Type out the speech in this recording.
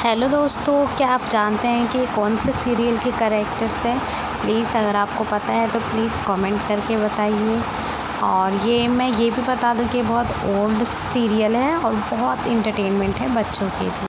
Hello दोस्तों, क्या आप जानते हैं कि कौन से सीरियल के कैरेक्टर्स हैं? प्लीज़ अगर आपको पता है तो प्लीज़ कमेंट करके बताइए। और ये मैं ये भी बता दूं कि बहुत ओल्ड सीरियल है और बहुत इंटरटेनमेंट है बच्चों के लिए।